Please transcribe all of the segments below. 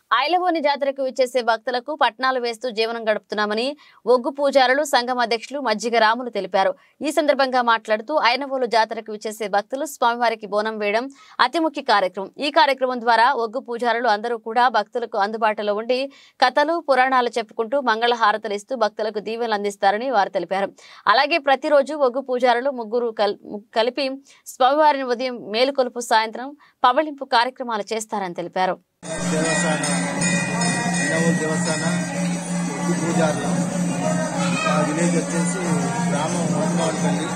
ఐలవోని జాతరకు విచ్చేసే భక్తులకు పట్నాలు వేస్తూ జీవనం గడుపుతున్నామని ఒగ్గు పూజారులు సంఘం అధ్యక్షులు మజ్జిగ రాములు తెలిపారు. ఈ సందర్భంగా మాట్లాడుతూ ఐలవోలు జాతరకు విచ్చేసే భక్తులు స్వామివారికి బోనం వేయడం అతి ముఖ్య కార్యక్రమం. ఈ కార్యక్రమం ద్వారా ఒగ్గు పూజారులు అందరూ కూడా భక్తులకు అందుబాటులో ఉండి కథలు పురాణాలు చెప్పుకుంటూ మంగళ హారతలు ఇస్తూ భక్తులకు దీవెనలు అందిస్తారని వారు తెలిపారు. అలాగే ప్రతిరోజు ఒగ్గు పూజారులు ముగ్గురు కలిపి స్వామివారిని ఉదయం మేలుకొలుపు, సాయంత్రం పవళింపు కార్యక్రమాలు చేస్తారని తెలిపారు. దేవస్థాన పూజారులు విలేజ్ వచ్చేసి గ్రామం మొట్టమొదటిపల్లి.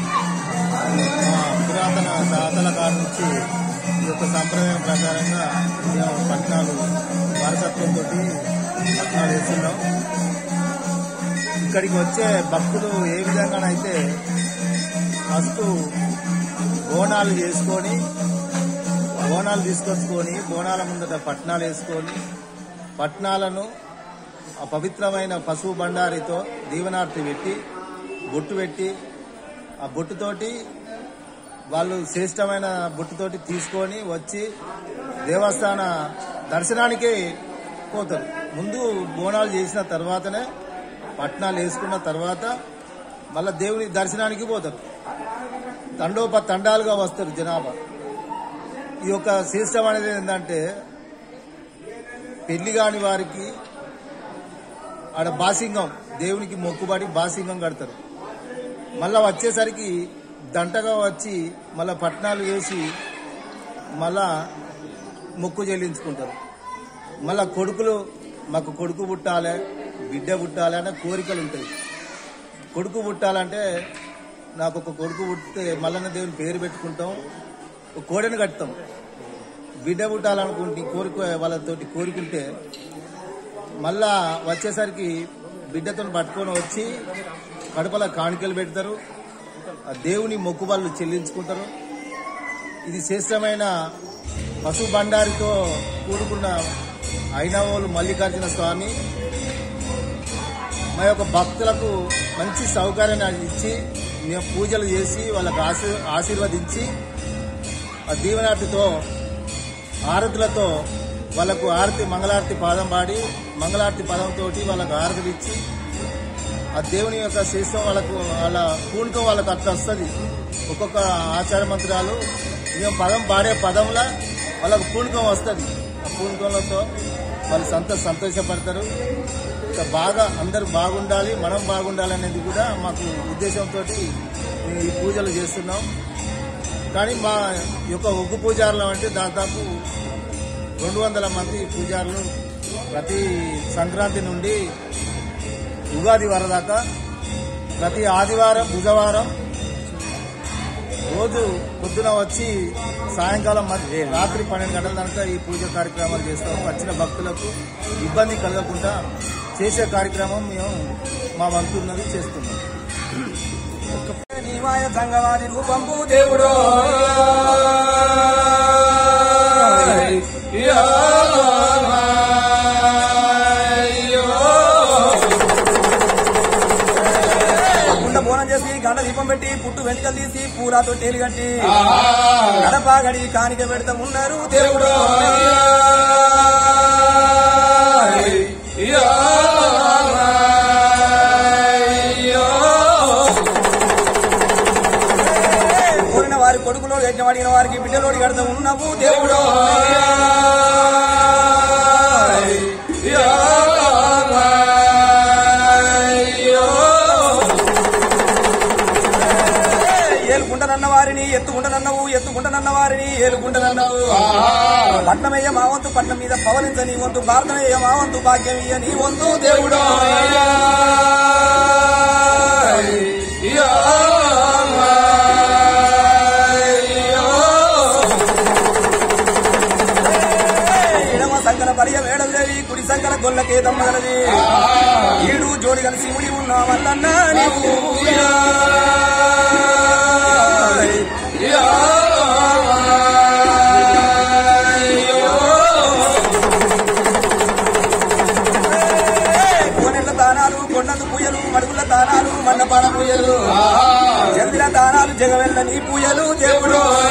పురాతన తాతల కాలం నుంచి ఈ యొక్క సంప్రదాయం ప్రకారంగా మేము పట్నాలు వారసత్వంతో పట్నాలు వేస్తున్నాం. ఇక్కడికి వచ్చే భక్తులు ఏ విధంగానైతే ఫస్ట్ బోనాలు చేసుకొని బోనాలు తీసుకొచ్చుకొని బోనాల ముందట పట్నాలు వేసుకొని పట్నాలను ఆ పవిత్రమైన పశువు బండారితో దీవనార్తి పెట్టి బొట్టు పెట్టి ఆ బొట్టుతోటి వాళ్ళు శ్రేష్టమైన బొట్టుతోటి తీసుకొని వచ్చి దేవస్థాన దర్శనానికే పోతారు. ముందు బోనాలు చేసిన తర్వాతనే పట్నాలు వేసుకున్న తర్వాత మళ్ళా దేవుని దర్శనానికి పోతారు. తండాలుగా వస్తారు జనాభా. ఈ యొక్క శ్రేష్టం అనేది ఏంటంటే పెళ్లి కాని వారికి ఆడ బాసింగం దేవునికి మొక్కుబడి బాసింగం కడతారు. మళ్ళా వచ్చేసరికి దంటగా వచ్చి మళ్ళా పట్నాలు వేసి మళ్ళా మొక్కు చెల్లించుకుంటారు. మళ్ళా కొడుకులు మాకు కొడుకు పుట్టాలి, బిడ్డ పుట్టాలి అనే కోరికలు ఉంటాయి. కొడుకు పుట్టాలంటే నాకు ఒక కొడుకు పుట్టితే మల్లన్న దేవుని పేరు పెట్టుకుంటాం, ఒక కోడెను కడతాం. బిడ్డ పుట్టాలనుకుంటే కోరిక వాళ్ళతోటి కోరుకుంటే మళ్ళా వచ్చేసరికి బిడ్డతో పట్టుకొని వచ్చి కడపల కాணிకలు పెడతారు. ఆ దేవుని మొక్కుబళ్ళు చెల్లించుకుంటారు. ఇది శ్రేష్టమైన పశు బండారితో కూడుకున్న ఐలవోలు మల్లికార్జున స్వామి మా యొక్క భక్తులకు మంచి సౌకర్యాన్ని ఇచ్చి మేము పూజలు చేసి వాళ్ళకు ఆశీర్వదించి ఆ దీవెనార్తితో ఆరతులతో వాళ్ళకు ఆరతి మంగళారతి పాదం పాడి మంగళారతి పదంతో వాళ్ళకు ఆరతులు ఇచ్చి ఆ దేవుని యొక్క శ్రేష్టం వాళ్ళకు వాళ్ళ పూనకం వాళ్ళకు అట్లా వస్తుంది. ఒక్కొక్క ఆచార మంత్రాలు మేము పదం పాడే పదంలో వాళ్ళకు పూనకం వస్తుంది. ఆ పూనకంలతో వాళ్ళు సంతోషపడతారు. ఇంకా బాగా అందరూ బాగుండాలి, మనం బాగుండాలి అనేది కూడా మాకు ఉద్దేశంతో మేము ఈ పూజలు చేస్తున్నాం. కానీ మా యొక్క ఒగ్గు పూజారులు అంటే దాదాపు 200 మంది పూజారులు ప్రతి సంక్రాంతి నుండి ఉగాది వరదాకా ప్రతి ఆదివారం, బుధవారం రోజు పొద్దున వచ్చి సాయంకాలం రాత్రి 12 గంటల దాకా ఈ పూజ కార్యక్రమాలు చేస్తాం. వచ్చిన భక్తులకు ఇబ్బంది కలగకుండా చేసే కార్యక్రమం మేము మా వంతున్నది చేస్తున్నాం. నీమాయ సంగవాది రూపంబు దేవుడో కుండ బోనం చేసి గంట దీపం పెట్టి పుట్టు వెంటకలు తీసి పూలతో టేలు కట్టి గడపాగడి కానిక పెడతా ఉన్నారు దేవుడో. కోరిన వారి కొడుకులో యజ్ఞవాడిన వారికి బిడ్డలోడి కడతా ఉన్నావు దేవుడో. ఏలుకుంటనన్న వారిని ఎత్తుకుంటనన్నవు, ఎత్తుకుంటనన్న వారిని ఏలుకుంటనన్నవు. పట్నమయ్య మా వంతు పట్నం మీద పవలించ నీ వంతు, భారతమయ్య మా వంతు భాగ్యమయ్య నీ వంతు దేవుడో. ఎడమ సంకల పర్య వేడలేవి, కుడి సంకల గొల్లకే దమ్మగలది. ఈడు జోడి కలిసి ముడి ఉన్నా వల్లన్నా నీవు కోనెల దానాలు, కొండలు పూయలు, మడుగుల దానాలు, మండపాల పూయలు, చంద్ర దానాలు, జగవెల్ల నీ పూయలు దేవుడు.